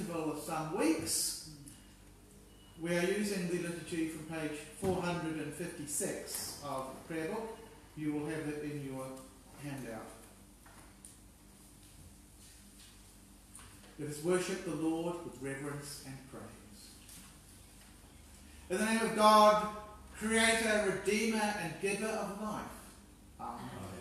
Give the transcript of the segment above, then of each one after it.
interval of some weeks, we are using the liturgy from page 456 of the prayer book. You will have it in your handout. Let us worship the Lord with reverence and praise. In the name of God, Creator, Redeemer, and Giver of life. Amen.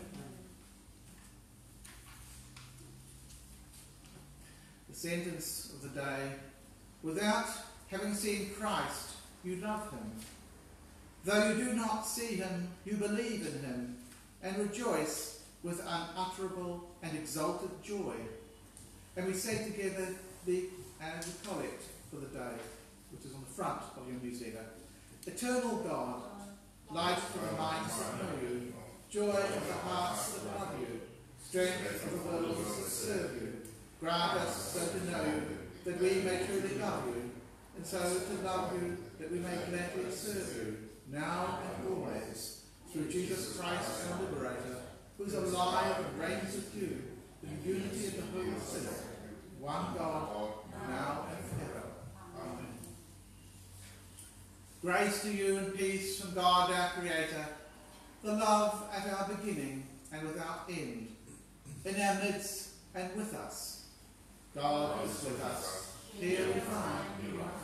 The sentence of the day: without having seen Christ, you love him. Though you do not see him, you believe in him and rejoice with unutterable and exalted joy. And we say together the collect for the day, which is on the front of your newsletter. Eternal God, light for the minds that know you, joy of the hearts that love you, strength of the worlds that serve you, grant us so to know you, that we may truly love you, and so to love you, that we may gladly serve you, now and always, through Jesus Christ our Liberator, who is alive and reigns with you, in the unity of the Holy Spirit, one God, now and forever. Amen. Grace to you and peace from God our Creator, the love at our beginning and without end, in our midst and with us. God is with us. Here we find new life.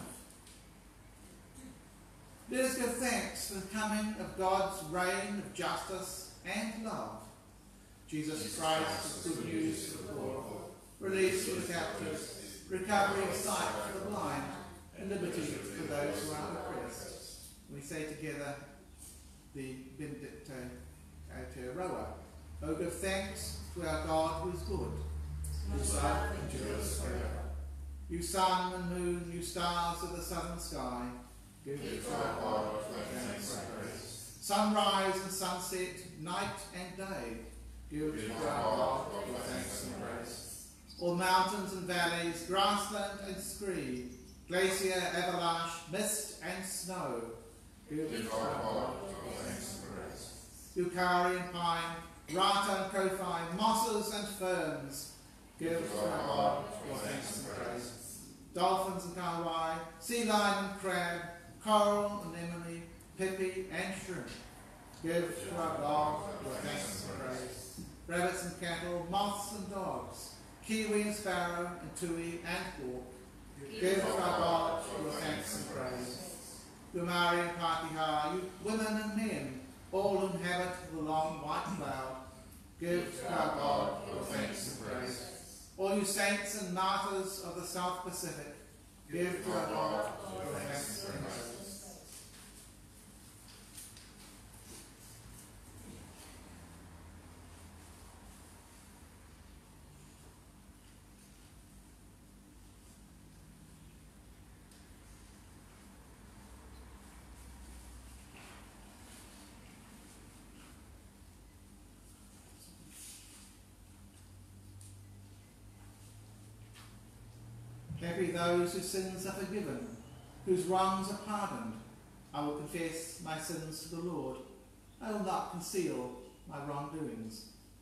Let us give thanks for the coming of God's reign of justice and love. Jesus Christ is good news for the poor, release for the captives, recovery of sight for the blind, and liberty for those who are oppressed. We say together the Benedicite et Roa. O give thanks to our God who is good, whose love endures forever. You sun and moon, you stars of the southern sky, give to our God thanks and praise. Sunrise and sunset, night and day, give to our God thanks and praise. All mountains and valleys, grassland and scree, glacier, avalanche, mist and snow, give to our God thanks and praise. Eucharist and pine, rata and kowhai, mosses and ferns, give to our God thanks and praise. Dolphins and kahawai, sea lion and crab, coral, anemone, pipi and shrimp, give to our God thanks and praise. Rabbits and cattle, moths and dogs, kiwi and sparrow, and tui and hawk, give to our God thanks and praise. Gumari and pakeha, you women and men, all who inhabit the long white cloud, give to our God thanks and praise. All you saints and martyrs of the South Pacific, give to our God thanks and praise. Happy those whose sins are forgiven, whose wrongs are pardoned. I will confess my sins to the Lord. I will not conceal my wrongdoings.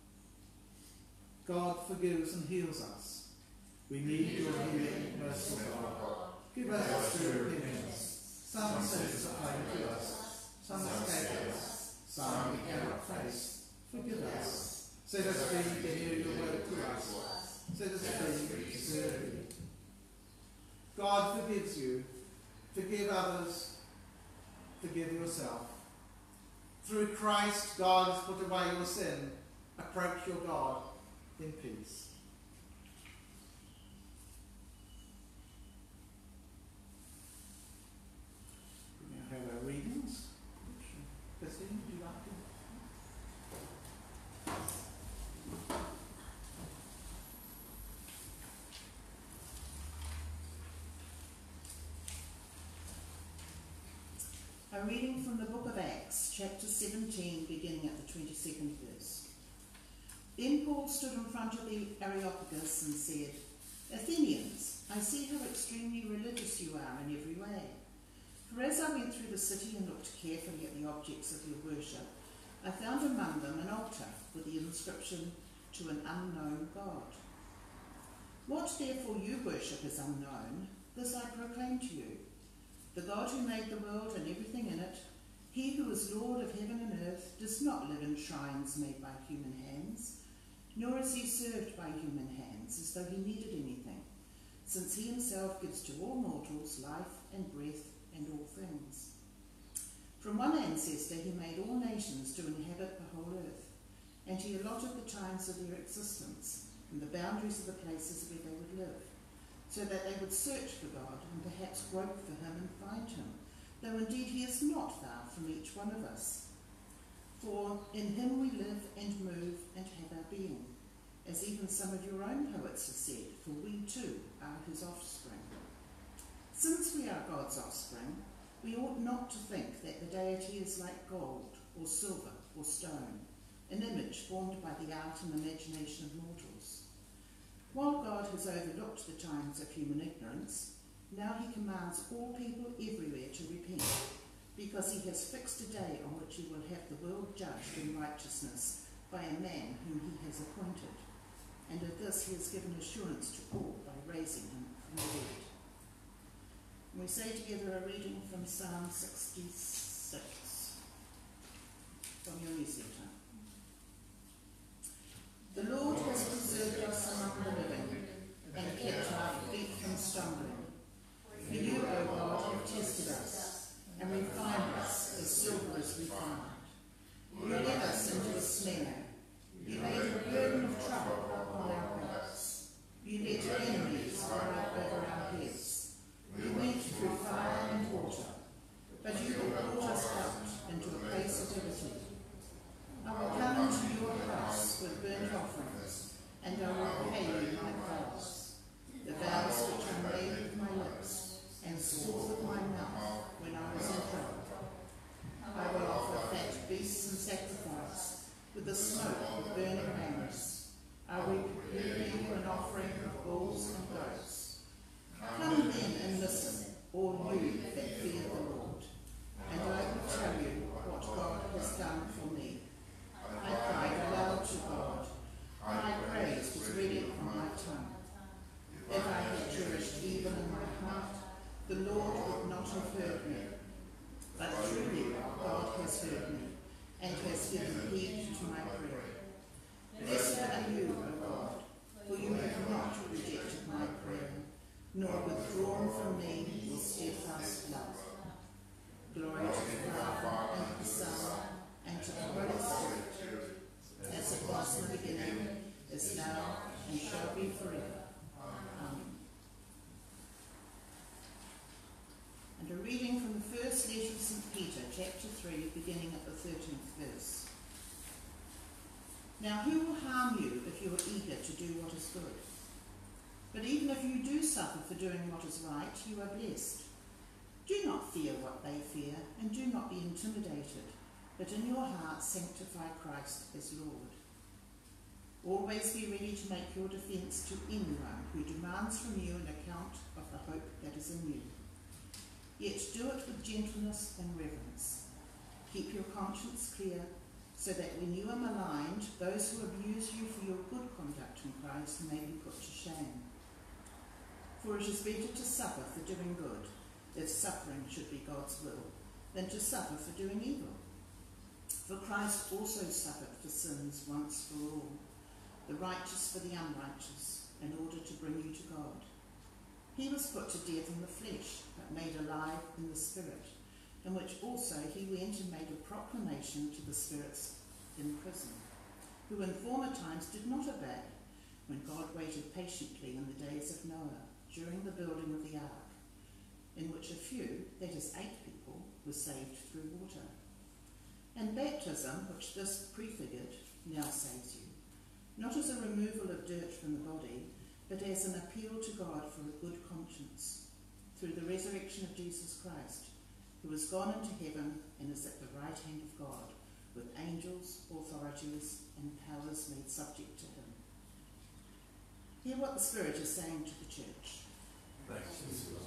God forgives and heals us. We need your healing, merciful God. Give us true repentance. Some sins are plain to us, some escape us, some we cannot face. Forgive us. Set us free to hear your word to us. Set us free to serve you. God forgives you. Forgive others. Forgive yourself. Through Christ, God has put away your sin. Approach your God in peace. We now have our readings. Christine, would you like to? A reading from the book of Acts, chapter 17, beginning at the 22nd verse. Then Paul stood in front of the Areopagus and said, Athenians, I see how extremely religious you are in every way. For as I went through the city and looked carefully at the objects of your worship, I found among them an altar with the inscription, To an unknown God. What therefore you worship is unknown, this I proclaim to you. The God who made the world and everything in it, he who is Lord of heaven and earth, does not live in shrines made by human hands, nor is he served by human hands as though he needed anything, since he himself gives to all mortals life and breath and all things. From one ancestor he made all nations to inhabit the whole earth, and he allotted the times of their existence and the boundaries of the places where they would live, so that they would search for God and perhaps grope for him and find him, though indeed he is not far from each one of us. For in him we live and move and have our being, as even some of your own poets have said, for we too are his offspring. Since we are God's offspring, we ought not to think that the deity is like gold or silver or stone, an image formed by the art and imagination of mortals. While God has overlooked the times of human ignorance, now he commands all people everywhere to repent, because he has fixed a day on which he will have the world judged in righteousness by a man whom he has appointed. And of this he has given assurance to all by raising him from the dead. And we say together a reading from Psalm 66 from your newsletter. The Lord has preserved us among the living and kept our feet from stumbling. For you, O God, have tested us and refined us as silver is refined. You led us into a snare. You laid a burden of trouble upon our backs. You let enemies ride over our heads. We went through fire and water, but you have brought us out into a place of liberty. I will come into your house with burnt offerings, and I will pay you my vows, the vows which I made with my lips, and swore with my mouth when I was in trouble. I will offer fat beasts in sacrifice, with the smoke of burning lamps. I will prepare you an offering of bulls and goats. Come then and listen, all you that fear the Lord, and I will tell you what God has done for me. I cried aloud to God. My praise was ready on my tongue. If I had cherished evil in my heart, the Lord would not have heard me. But truly God has heard me, and has given heed to my prayer. Blessed are you, O God, for you have not rejected my prayer, nor withdrawn from me your steadfast love. Glory to the Father, and to the Son, and to the Holy Spirit, as it was in the beginning, is now, and shall be forever. Amen. And a reading from the first letter of St. Peter, chapter 3, beginning at the 13th verse. Now who will harm you if you are eager to do what is good? But even if you do suffer for doing what is right, you are blessed. Do not fear what they fear, and do not be intimidated, but in your hearts sanctify Christ as Lord. Always be ready to make your defence to anyone who demands from you an account of the hope that is in you. Yet do it with gentleness and reverence. Keep your conscience clear, so that when you are maligned, those who abuse you for your good conduct in Christ may be put to shame. For it is better to suffer for doing good, if suffering should be God's will, than to suffer for doing evil. For Christ also suffered for sins once for all, the righteous for the unrighteous, in order to bring you to God. He was put to death in the flesh, but made alive in the spirit, in which also he went and made a proclamation to the spirits in prison, who in former times did not obey, when God waited patiently in the days of Noah, during the building of the ark, in which a few, that is 8 people, were saved through water. And baptism, which this prefigured, now saves you, not as a removal of dirt from the body, but as an appeal to God for a good conscience, through the resurrection of Jesus Christ, who has gone into heaven and is at the right hand of God, with angels, authorities, and powers made subject to him. Hear what the Spirit is saying to the church. Thanks be to God.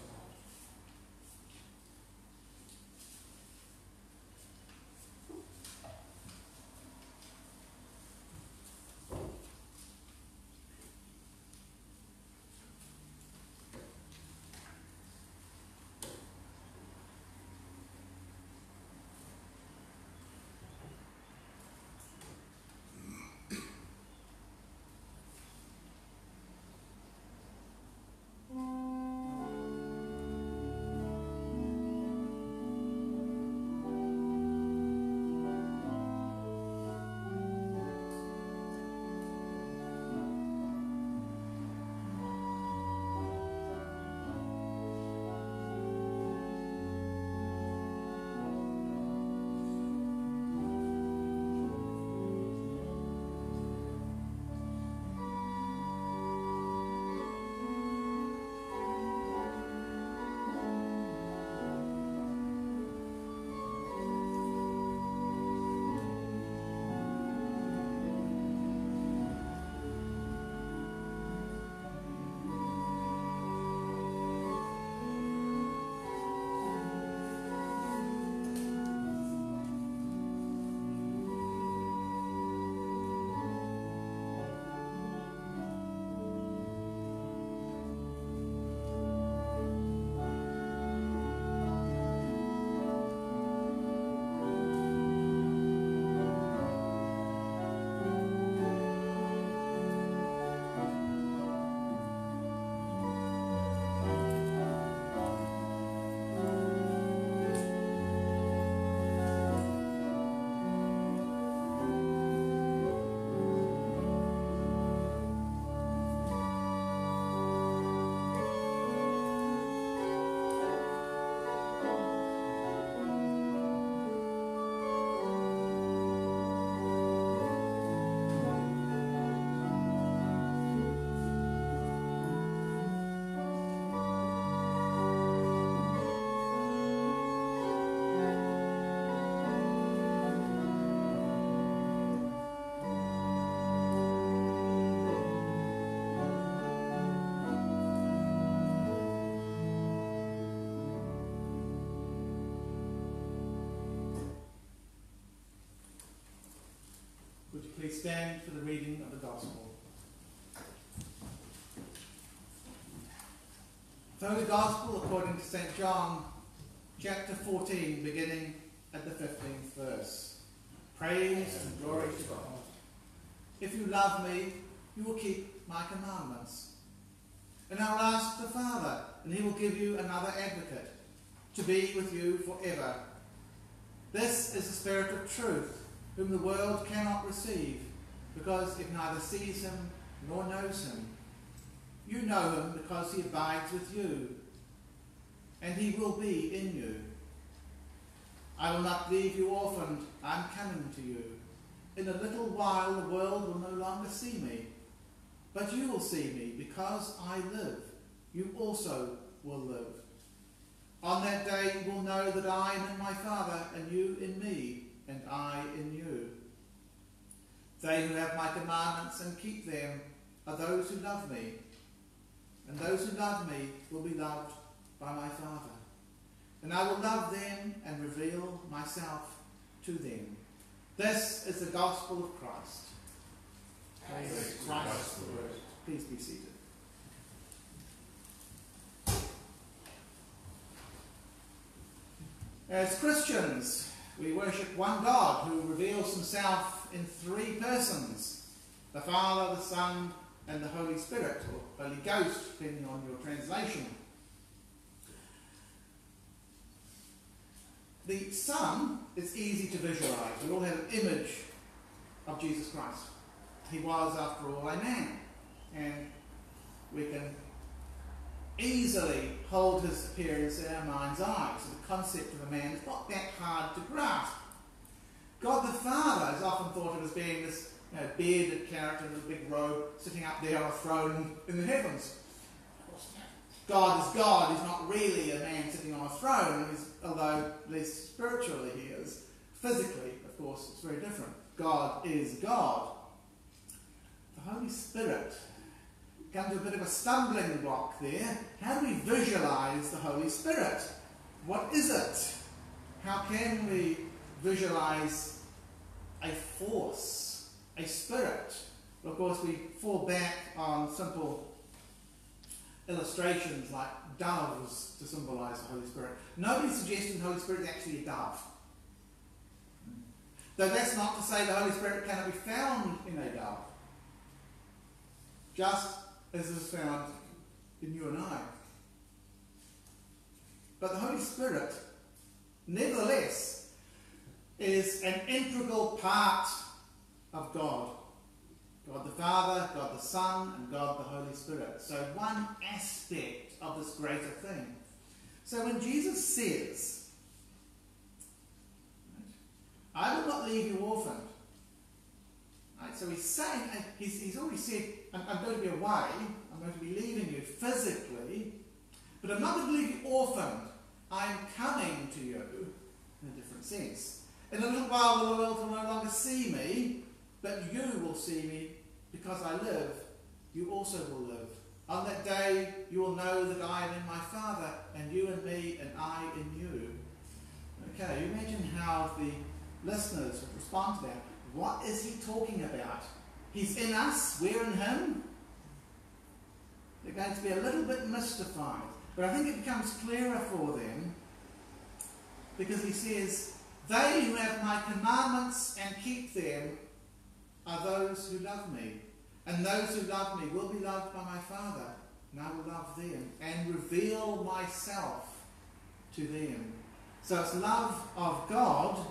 We stand for the reading of the Gospel. So the Gospel according to St. John, chapter 14, beginning at the 15th verse. Praise and glory to God. If you love me, you will keep my commandments. And I will ask the Father, and he will give you another advocate, to be with you forever. This is the Spirit of truth, whom the world cannot receive, because it neither sees him nor knows him. You know him because he abides with you, and he will be in you. I will not leave you orphaned, I am coming to you. In a little while the world will no longer see me, but you will see me, because I live. You also will live. On that day you will know that I am in my Father, and you in me, and I in you. They who have my commandments and keep them are those who love me, and those who love me will be loved by my Father. And I will love them and reveal myself to them. This is the gospel of Christ. Praise Christ the Word. Please be seated. As Christians, we worship one God who reveals himself in three persons: the Father, the Son, and the Holy Spirit, or Holy Ghost, depending on your translation. The Son is easy to visualize. We all have an image of Jesus Christ. He was, after all, a man, and we can easily hold his appearance in our mind's eye. So the concept of a man is not that hard to grasp. God the Father is often thought of as being this bearded character in a big robe sitting up there on a throne in the heavens. God is God. He's not really a man sitting on a throne, although at least spiritually he is. Physically, of course, it's very different. God is God. The Holy Spirit comes to a bit of a stumbling block there. How do we visualize the Holy Spirit? What is it? How can we visualize a force, a spirit? Well, of course, we fall back on simple illustrations like doves to symbolize the Holy Spirit. Nobody's suggesting the Holy Spirit is actually a dove. Though that's not to say the Holy Spirit cannot be found in a dove, just as is found in you and I. But the Holy Spirit, nevertheless, is an integral part of God. God the Father, God the Son, and God the Holy Spirit. So one aspect of this greater thing. So when Jesus says, I will not leave you orphaned. Right? So he's saying, he's already said, I'm going to be away, I'm going to be leaving you physically, but I'm not going to leave you orphaned. I'm coming to you in a different sense. In a little while the world will no longer see me, but you will see me because I live. You also will live. On that day you will know that I am in my Father, and you in me, and I in you. Okay, you imagine how the listeners would respond to that. What is he talking about? He's in us, we're in him. They're going to be a little bit mystified. But I think it becomes clearer for them because he says, they who have my commandments and keep them are those who love me. And those who love me will be loved by my Father, and I will love them and reveal myself to them. So it's love of God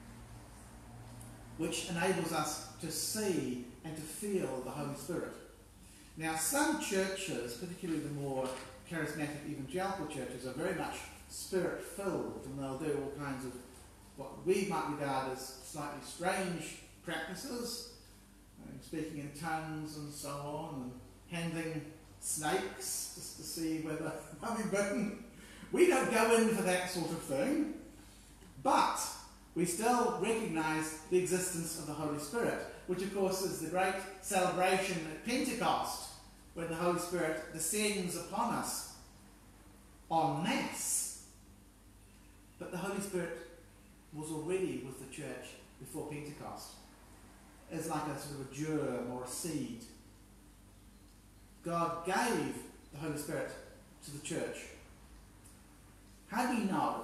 which enables us to see and to feel the Holy Spirit. Now, some churches, particularly the more charismatic evangelical churches, are very much spirit-filled, and they'll do all kinds of what we might regard as slightly strange practices, speaking in tongues and so on, and handling snakes just to see whether they'll be bitten. We don't go in for that sort of thing, but we still recognise the existence of the Holy Spirit, which of course is the great celebration at Pentecost, when the Holy Spirit descends upon us en masse. But the Holy Spirit was already with the church before Pentecost. is like a sort of a germ or a seed. God gave the Holy Spirit to the church. How do we know?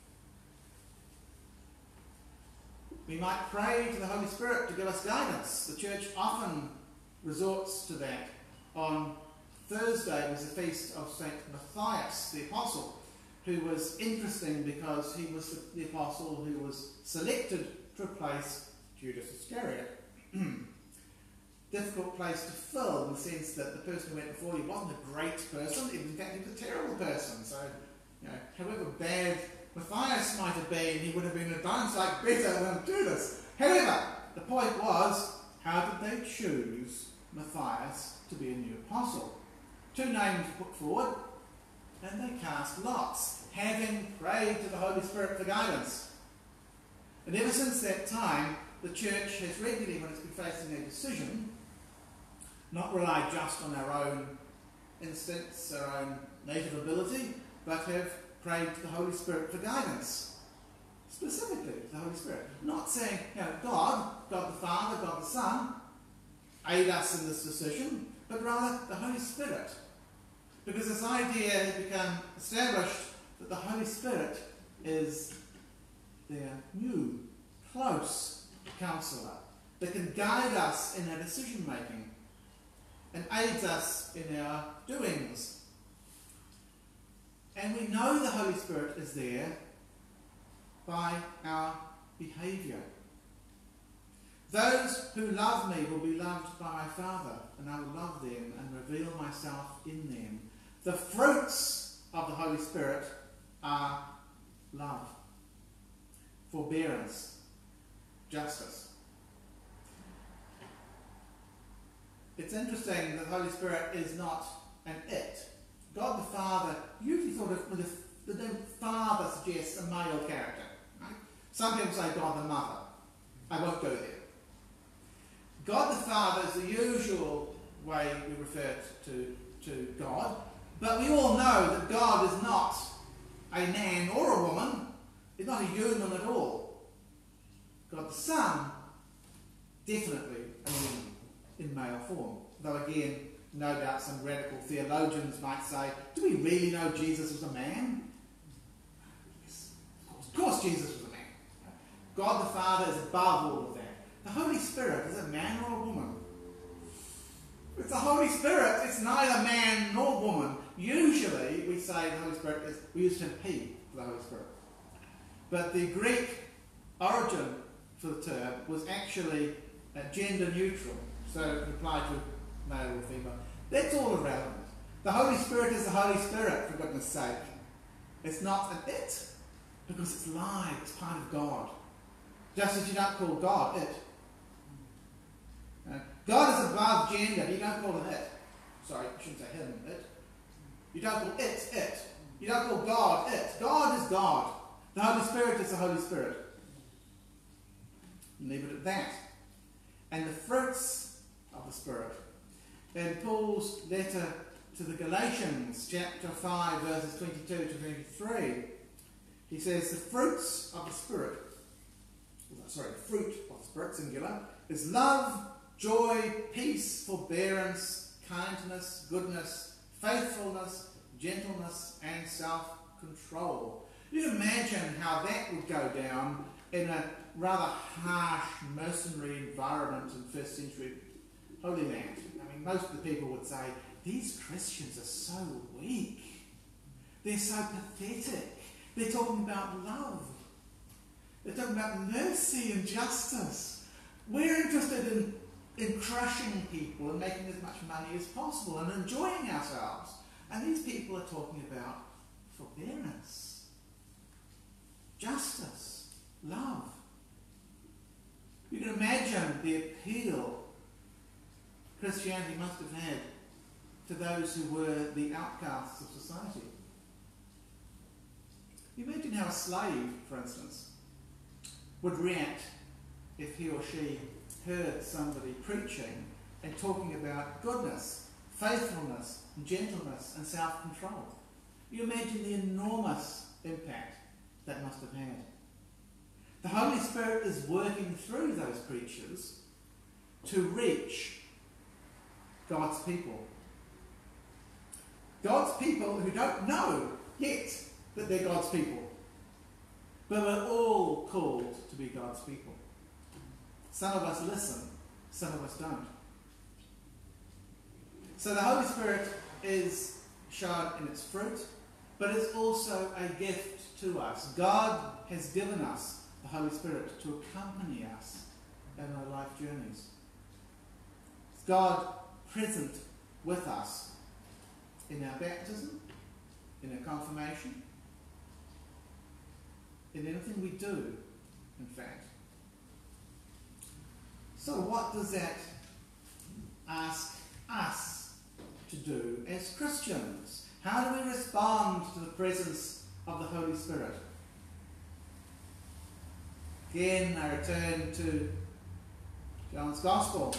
We might pray to the Holy Spirit to give us guidance. The church often resorts to that. On Thursday was the feast of St. Matthias, the Apostle, who was interesting because he was the Apostle who was selected to replace Judas Iscariot. Difficult place to fill in the sense that the person who went before you wasn't a great person, in fact he was a terrible person. So, however bad Matthias might have been, he would have been a downside better than Judas. However, the point was, how did they choose Matthias to be a new apostle? 2 names put forward, and they cast lots, having prayed to the Holy Spirit for guidance. And ever since that time, the church has regularly, when it's been facing a decision, not relied just on our own instincts, our own native ability, but have prayed to the Holy Spirit for guidance. Specifically to the Holy Spirit. Not saying, God the Father, God the Son, aid us in this decision, but rather the Holy Spirit. Because this idea has become established that the Holy Spirit is their new, close counsellor that can guide us in our decision making and aids us in our doings. And we know the Holy Spirit is there by our behaviour. Those who love me will be loved by my Father, and I will love them and reveal myself in them. The fruits of the Holy Spirit are love, forbearance, justice. It's interesting that the Holy Spirit is not an it. God the Father, usually thought of the name Father suggests a male character. Right? Some people say God the Mother. I won't go there. God the Father is the usual way we refer to God, but we all know that God is not a man or a woman. He's not a human at all. God the Son, definitely a human in male form. Though again, no doubt some radical theologians might say, do we really know Jesus was a man? Yes, of course Jesus was a man. God the Father is above all of that. The Holy Spirit is a man or a woman. It's the Holy Spirit. It's neither man nor woman. Usually we say the Holy Spirit is, we use the term he for the Holy Spirit. But the Greek origin for the term was actually gender neutral. So it can apply to male or female. That's all irrelevant. The Holy Spirit is the Holy Spirit, for goodness sake. It's not an it, because it's live, it's part of God. Just as you don't call God it. God is above gender, you don't call him it. Sorry, I shouldn't say him it. You don't call it it. You don't call God it. God is God. The Holy Spirit is the Holy Spirit. Leave it at that. And the fruits of the Spirit. In Paul's letter to the Galatians, chapter 5, verses 22 to 23, he says, the fruits of the Spirit, the fruit of the Spirit, singular, is love, joy, peace, forbearance, kindness, goodness, faithfulness, gentleness, and self-control. You can imagine how that would go down in a rather harsh mercenary environment in first century Holy Land. I mean, most of the people would say, these Christians are so weak. They're so pathetic. They're talking about love. They're talking about mercy and justice. We're interested in crushing people and making as much money as possible and enjoying ourselves. And these people are talking about forbearance, justice, love. You can imagine the appeal Christianity must have had to those who were the outcasts of society. You imagine how a slave, for instance, would react if he or she heard somebody preaching and talking about goodness, faithfulness, gentleness and self-control. You imagine the enormous impact that must have had. The Holy Spirit is working through those preachers to reach God's people. God's people who don't know yet that they're God's people. But we're all called to be God's people. Some of us listen, some of us don't. So the Holy Spirit is shown in its fruit, but it's also a gift to us. God has given us the Holy Spirit to accompany us in our life journeys. It's God present with us in our baptism, in our confirmation, in anything we do, in fact. So what does that ask us to do as Christians? How do we respond to the presence of the Holy Spirit? Again, I return to John's Gospel.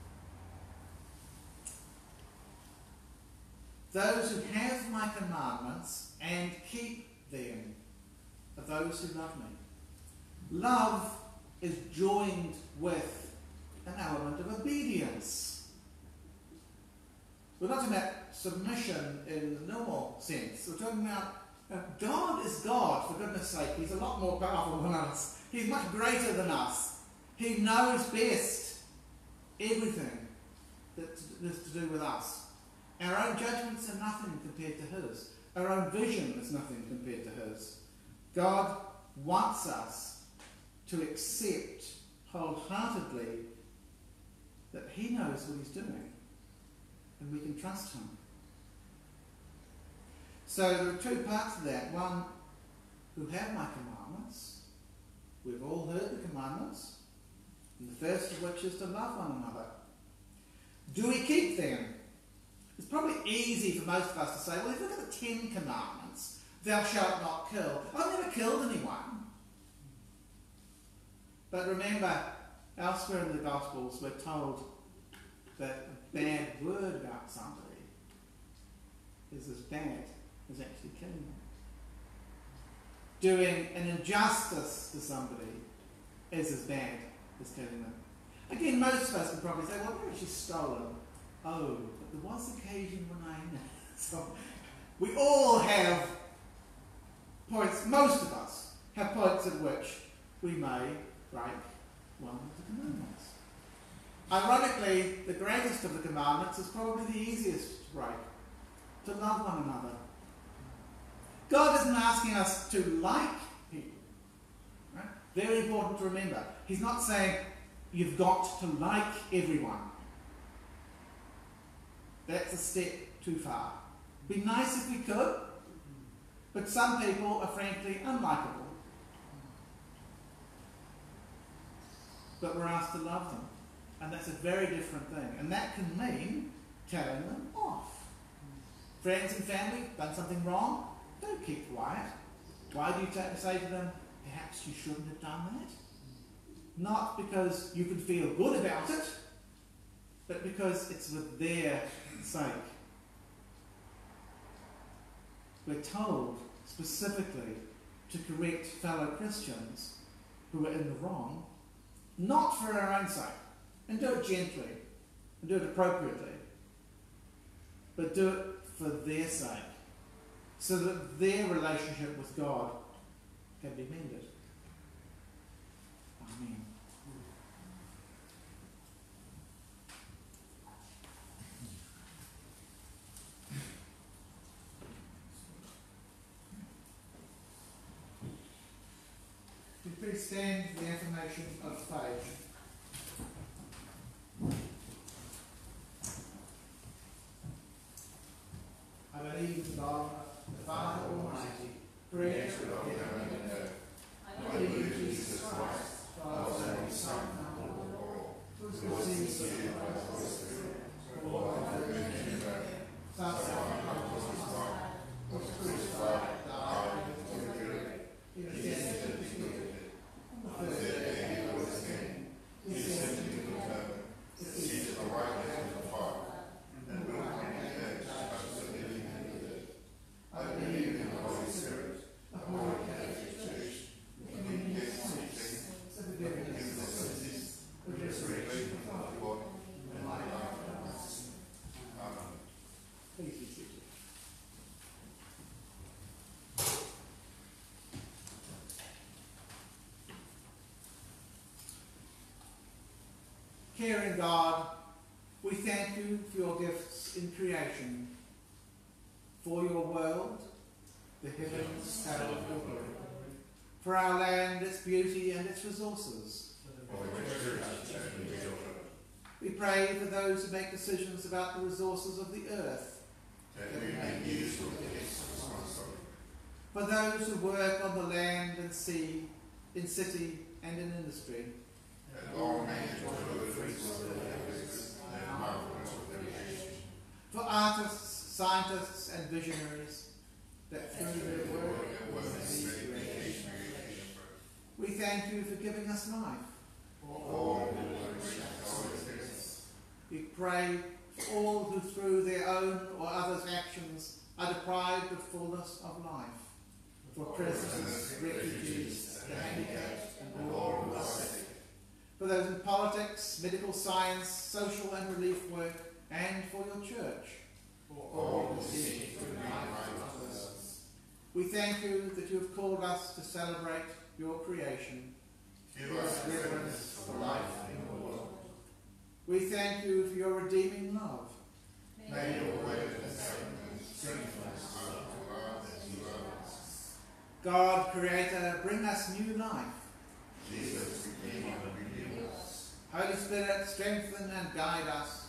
Those who have my commandments and keep them are those who love me. Love is joined with an element of obedience. We're not talking about submission in the normal sense. We're talking about God is God, for goodness sake. He's a lot more powerful than us. He's much greater than us. He knows best everything that is to do with us. Our own judgments are nothing compared to his. Our own vision is nothing compared to his. God wants us to accept wholeheartedly that he knows what he's doing and we can trust him. So there are two parts of that. One, who have my commandments. We've all heard the commandments, and the first of which is to love one another. Do we keep them? It's probably easy for most of us to say, well, if you look at the 10 commandments, thou shalt not kill. I've never killed anyone. But remember, elsewhere in the Gospels, we're told that a bad word about somebody is as bad as actually killing them. Doing an injustice to somebody is as bad as killing them. Again, most of us can probably say, well, maybe she's stolen. Oh, but there was occasion when I... So we all have points, most of us have points at which we may break one of the commandments. Ironically, the greatest of the commandments is probably the easiest to break. To love one another. God isn't asking us to like people. Right? Very important to remember. He's not saying you've got to like everyone. That's a step too far. Be nice if we could, but some people are frankly unlikable. But we're asked to love them. And that's a very different thing. And that can mean telling them off. Friends and family, done something wrong? Don't keep quiet. Why do you say to them, perhaps you shouldn't have done that? Not because you can feel good about it, but because it's with their sake. We're told specifically to correct fellow Christians who are in the wrong, not for our own sake, and do it gently, and do it appropriately, but do it for their sake, so that their relationship with God can be mended. Amen. Please stand for the affirmation of faith. I believe in God, the Father Almighty, creator of heaven and earth. I believe in Jesus Christ, God's only Son, our Lord, who was conceived by the Holy Spirit, born of the Virgin Mary, suffered under Pontius Pilate, was crucified, died, was buried, he descended into the grave. On the third day he rose again. Caring God, we thank you for your gifts in creation, for your world, the heavens tell of your glory, for our land, its beauty and its resources. We pray for those who make decisions about the resources of the earth, that we may use your gifts responsibly. For those who work on the land and sea, in city and in industry, that all may enjoy the fruits of their labors and marvels of their creation. For artists, scientists and visionaries, that through their work may see creation. We thank you for giving us life. We pray for all who through their own or others' actions are deprived of fullness of life. For prisoners, refugees, the handicapped, and all who are sick. For those in politics, medical science, social and relief work, and for your church. For all who seek to unite with others. We thank you that you have called us to celebrate your creation. Give us reverence for life in the world. We thank you for your redeeming love. May your word and sacrament strengthen us to love as you love us. God, Creator, bring us new life. Jesus, Redeemer, redeem us. Holy Spirit, strengthen and guide us.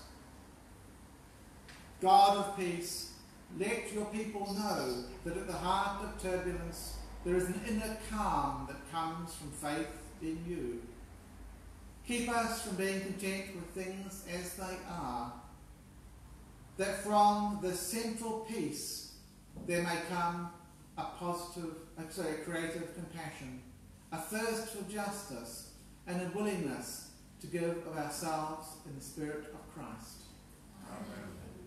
God of peace, let your people know that at the heart of turbulence there is an inner calm that comes from faith in you. Keep us from being content with things as they are, that from the central peace there may come a creative compassion, a thirst for justice, and a willingness to give of ourselves in the Spirit of Christ. Amen.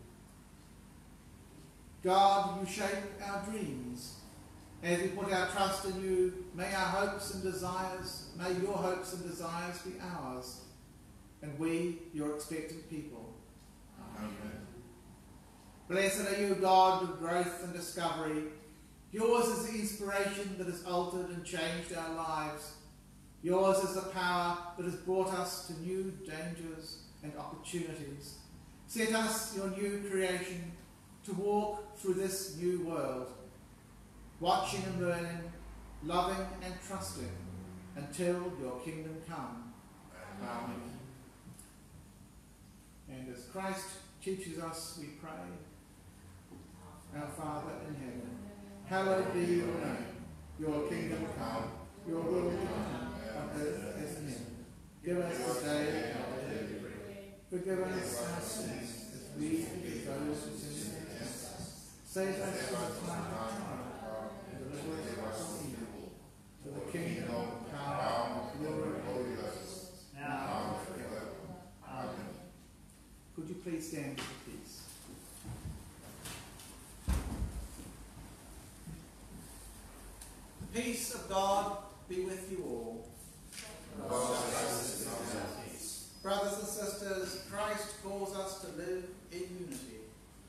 God, you shape our dreams. As we put our trust in you, may your hopes and desires be ours, and we, your expectant people. Amen. Blessed are you, God of growth and discovery. Yours is the inspiration that has altered and changed our lives. Yours is the power that has brought us to new dangers and opportunities. Set us, your new creation, to walk through this new world, watching and learning, loving and trusting, until your kingdom come. Amen. And as Christ teaches us, we pray, Our Father in heaven, hallowed be your name. Your kingdom come, your will be done, on earth as in heaven. Give us this day our daily bread. Forgive us our sins, as we forgive those who sin against us. Save us from the time of trial, and deliver us from evil. For the kingdom, power, and glory of the Holy Ghost, now and forever. Amen. Could you please stand for peace? The peace of God be with you all. Brothers and sisters, Christ calls us to live in unity.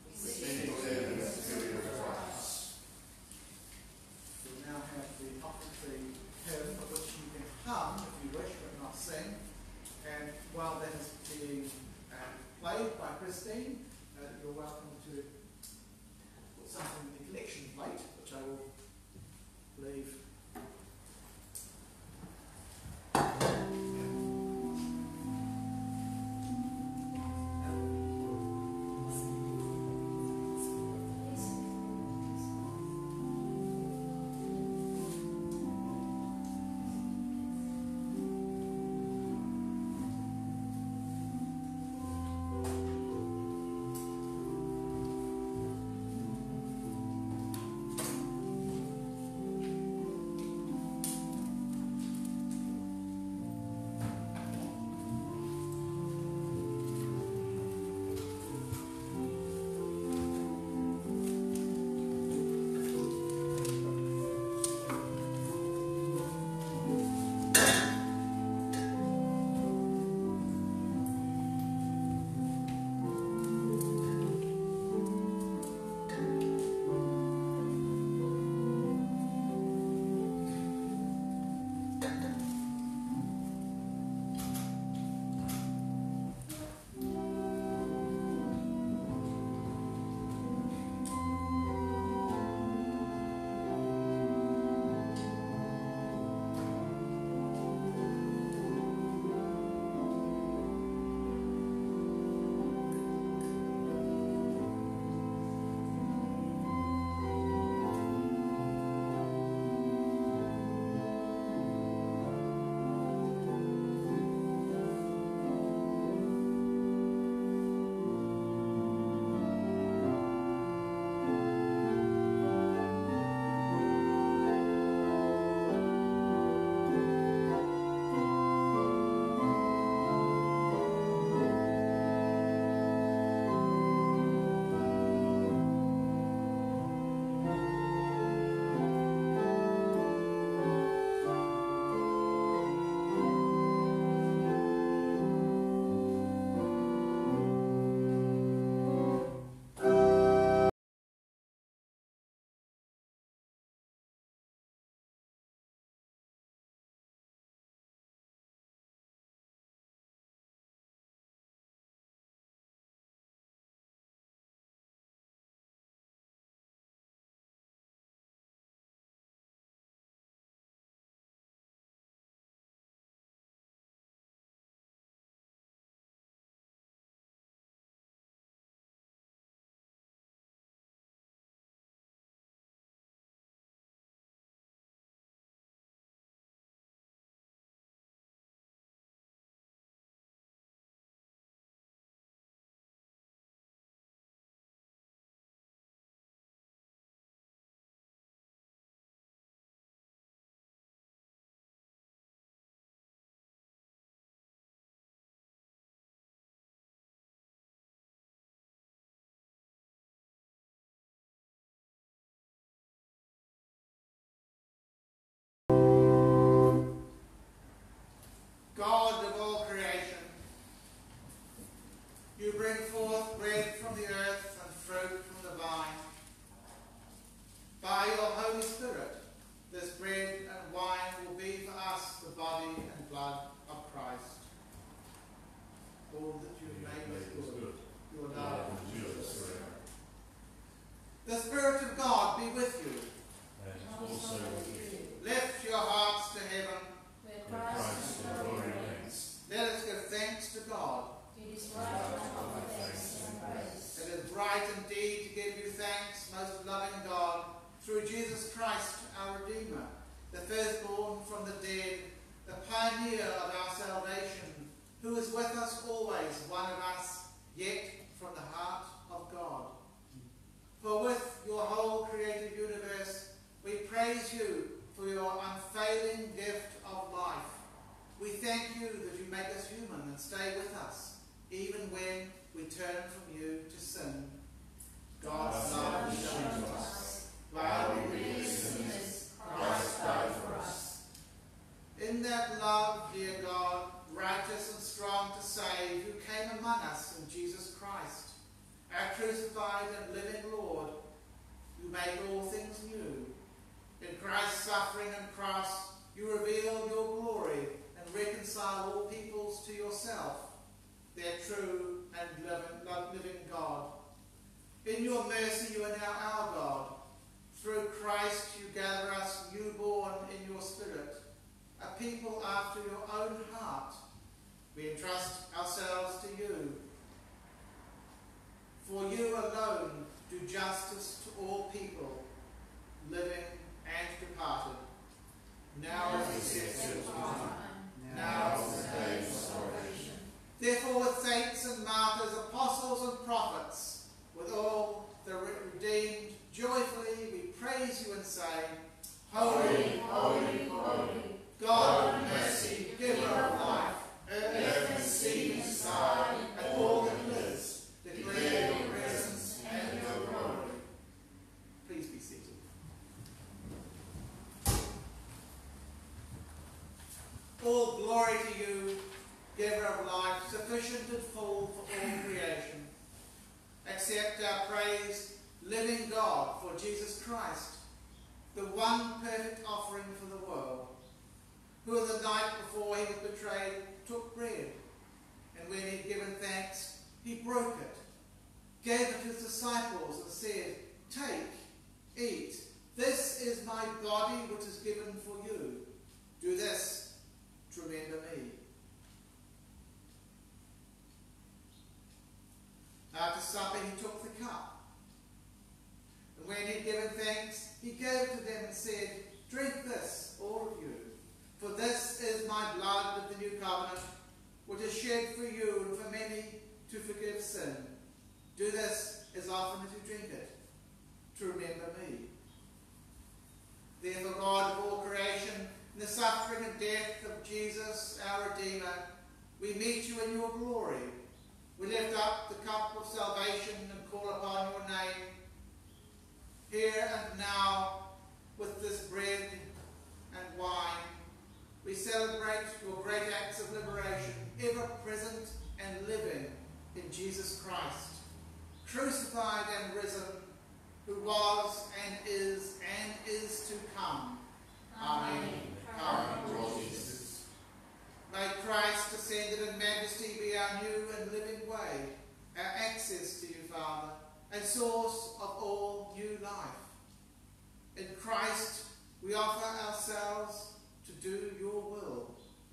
We now have the offertory hymn for which you can hum if you wish, but not sing. And while that is being played by Christine, you're welcome to put something in the collection plate, which I will leave body and blood of Christ. All that you have made is good. Your love endures forever. The Spirit of God be with you. And also with you. Lift your hearts to heaven. Where Christ in glory reigns. Let us give thanks to God. It is right to offer thanks and praise. It is right indeed to give you thanks, most loving God, through Jesus Christ, our Redeemer, the firstborn from the dead, the pioneer of our salvation, who is with us always, one of us, yet from the heart of God. For with your whole created universe, we praise you for your unfailing gift of life. We thank you that you make us human and stay with us, even when we turn from you to sin. God's love is shown to us. While we were sinners, Christ died for us. In that love, dear God, righteous and strong to save, who came among us in Jesus Christ, our crucified and living Lord, you made all things new. In Christ's suffering and cross, you revealed your glory and reconcile all peoples to yourself, their true and living God. In your mercy you are now our God. Through Christ you gather us newborn in your Spirit, a people after your own heart. We entrust ourselves to you. For you alone do justice to all people, living and departed. Now is the set time, now is the day of salvation. Therefore with saints and martyrs, apostles and prophets, with all the redeemed, joyfully we praise you and say, Holy, holy, holy, God of mercy, giver of life, earth and sea and sky, and all that lives, declare your presence and your glory. Please be seated. All glory to you, giver of life, sufficient and full for all creation. Accept our praise, living God, for Jesus Christ, the one perfect offering for the world, who the night before he was betrayed took bread, and when he had given thanks, he broke it, gave it to his disciples, and said, Take, eat, this is my body which is given for you. Do this to remember me. After supper he took the cup, and when he had given thanks, he gave it to them and said, Drink this, all of you, for this is my blood of the new covenant, which is shed for you and for many to forgive sin. Do this as often as you drink it, to remember me. Therefore, God of all creation, in the suffering and death of Jesus, our Redeemer, we meet you in your glory. We lift up the cup of salvation and call upon your name. Here and now, with this bread and wine, we celebrate your great acts of liberation, ever present and living in Jesus Christ, crucified and risen, who was and is to come. Amen. Come, Lord Jesus. May Christ, ascended in majesty, be our new and living way, our access to you, Father, and source of all new life. In Christ, we offer ourselves to do your will.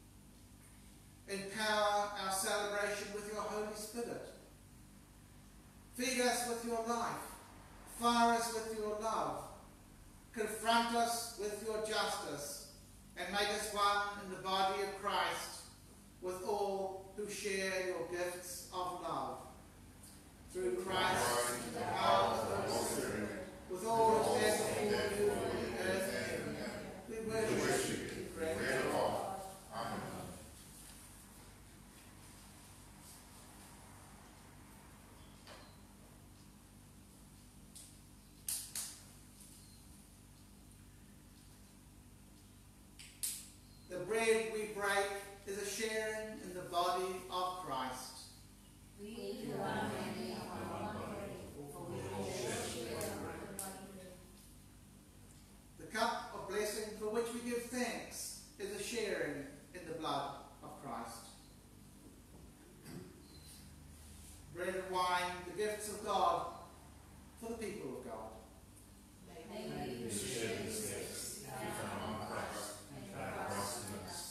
Empower our celebration with your Holy Spirit. Feed us with your life. Fire us with your love. Confront us with your justice, and make us one in the body of Christ with all who share your gifts of love. Through Christ, the power of the Holy Spirit, with all who stand before you on the earth and heaven, we worship you, great God. Amen. The bread we break is a sharing in the body of Christ. We who are many are one body, for we all share one body. The cup of blessing for which we give thanks is a sharing sharing in the blood of Christ. Bread and wine, the gifts of God for the people of God. May we share these gifts given on Christ and Christ in us.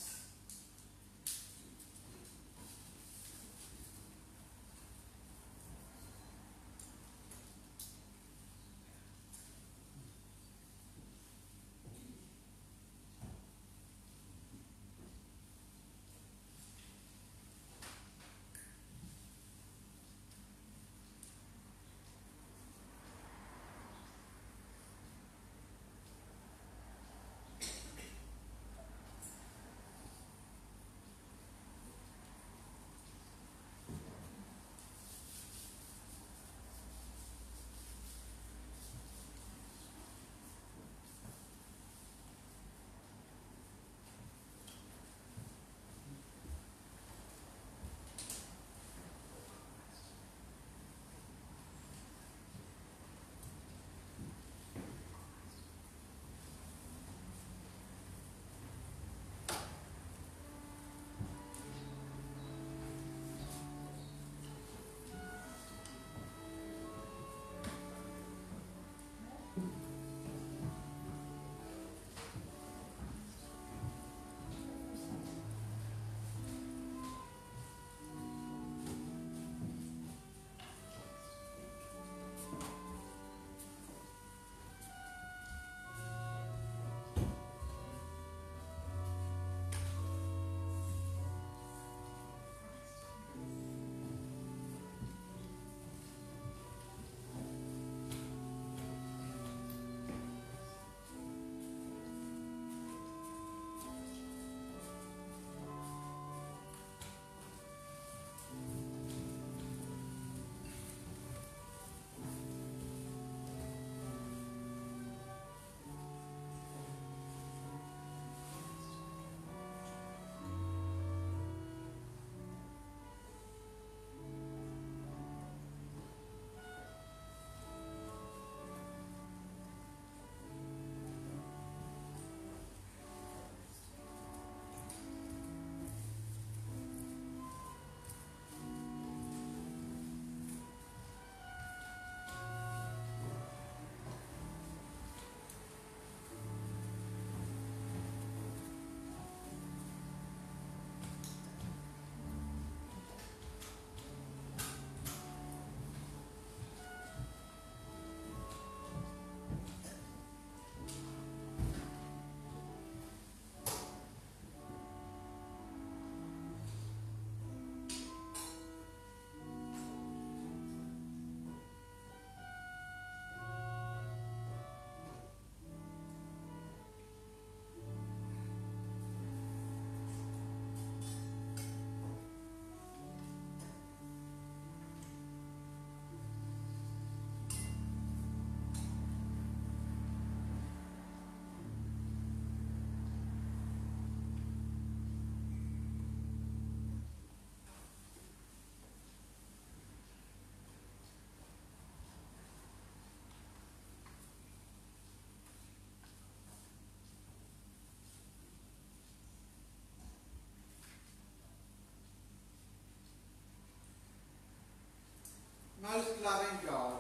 Most loving God,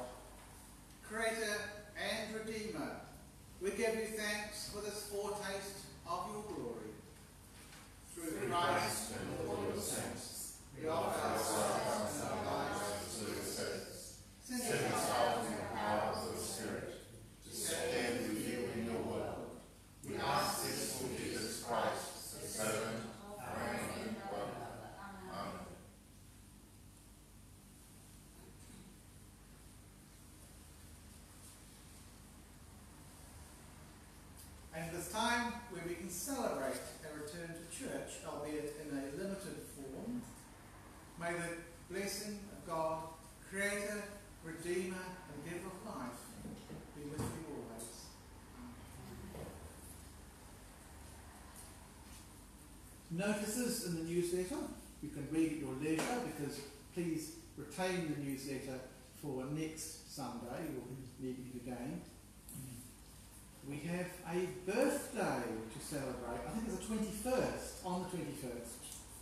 Creator and Redeemer, we give you thanks for this foretaste of your glory. Through Christ and all your saints, we offer ourselves and our lives to your service. Send us out in the power of the Spirit, to stand with you in your world. We ask this through Jesus Christ, the servant, our and God. Amen. And it is time where we can celebrate a return to church, albeit in a limited form. May the blessing of God, Creator, Redeemer, and Giver of life, be with you always. Notices in the newsletter. You can read at your leisure, because please retain the newsletter for next Sunday. We'll be meeting again. we have a birthday to celebrate. I think it's the 21st, on the 21st.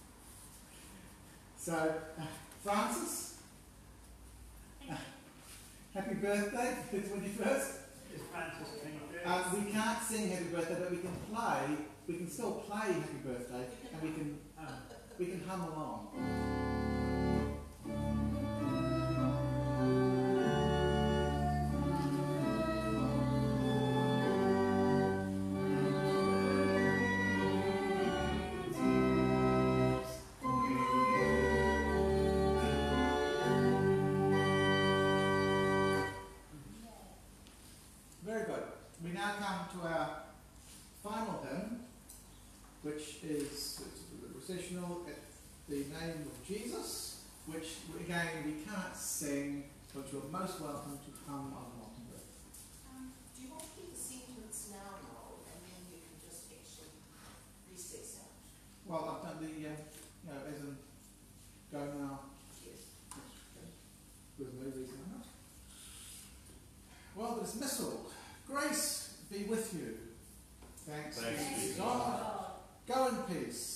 So, Francis, happy birthday, the 21st. Is Francis 21st? We can't sing happy birthday, but we can play. We can still play happy birthday, and we can hum along. Very good. We now come to our final hymn, which is the processional at the name of Jesus, which again we can't sing, but you're most welcome to hum along with. Do you want to keep the sequence now, Noel, and then you can just actually recess out? Well, I've done the, as in go now. Yes. There's no reason not. Well, the dismissal. Grace be with you. Thanks be to God. Go in peace.